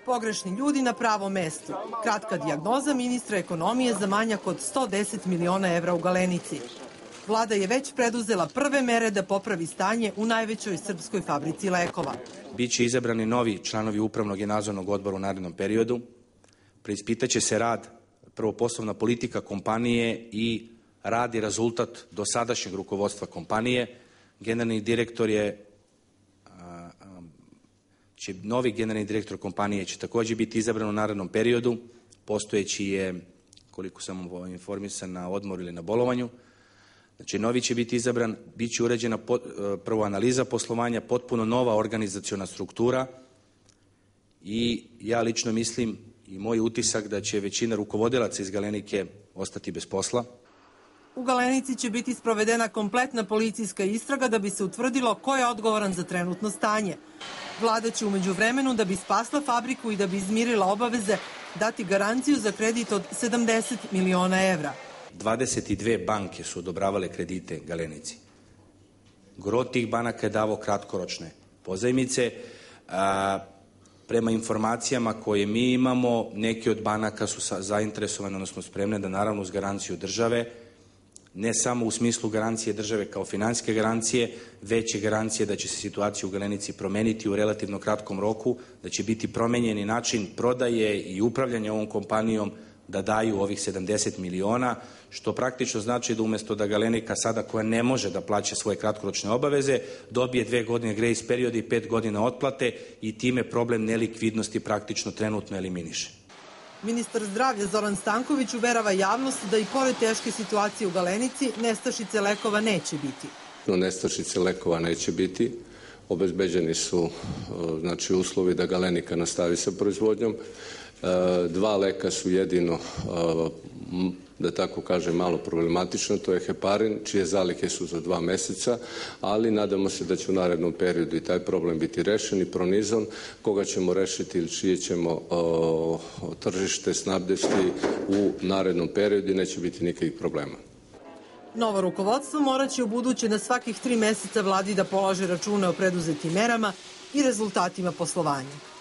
Pogrešni ljudi na pravom mestu. Kratka dijagnoza ministra ekonomije za manjak od 110 miliona evra u Galenici. Vlada je već preduzela prve mere da popravi stanje u najvećoj srpskoj fabrici lekova. Biće izabrani novi članovi upravnog i nadzornog odbora u narednom periodu. Preispitaće se rad, prvo poslovna politika kompanije i rad i rezultat dosadašnjeg rukovodstva kompanije. Novi generalni direktor kompanije će također biti izabran u narednom periodu. Postojeći je, koliko sam informisan, na odmoru ili na bolovanju. Znači, novi će biti izabran, bit će urađena prvo analiza poslovanja, potpuno nova organizaciona struktura i ja lično mislim i moj utisak da će većina rukovodilaca iz Galenike ostati bez posla. U Galenici će biti sprovedena kompletna policijska istraga da bi se utvrdilo ko je odgovoran za trenutno stanje. Vlada će u međuvremenu, da bi spasla fabriku i da bi izmirila obaveze, dati garanciju za kredit od 70 miliona evra. 22 banke su odobravale kredite Galenici. Gro tih banaka je davao kratkoročne pozajmice. Prema informacijama koje mi imamo, neke od banaka su zainteresovane, odnosno spremne da naravno uz garanciju države, ne samo u smislu garancije države kao finansijske garancije, već je garancije da će se situacija u Galenici promeniti u relativno kratkom roku, da će biti promenjeni način prodaje i upravljanja ovom kompanijom, da daju ovih 70 miliona, što praktično znači da umjesto da Galenika sada, koja ne može da plaća svoje kratkoročne obaveze, dobije 2 godine grace period i 5 godina otplate i time problem nelikvidnosti praktično trenutno eliminiše. Ministar zdravlja Zoran Stanković uverava javnost da i pored teške situacije u Galenici nestašice lekova neće biti. Nestašice lekova neće biti. Obezbeđeni su uslovi da Galenika nastavi sa proizvodnjom. 2 leka su jedino, da tako kažem, malo problematično, to je heparin, čije zalihe su za 2 meseca, ali nadamo se da će u narednom periodu i taj problem biti rešen i pronizon, koga ćemo rešiti ili čije ćemo tržište snabdesti u narednom periodu i neće biti nikakvih problema. Novo rukovodstvo moraće u buduće na svakih 3 meseca vladi da polaže račune o preduzetim merama i rezultatima poslovanja.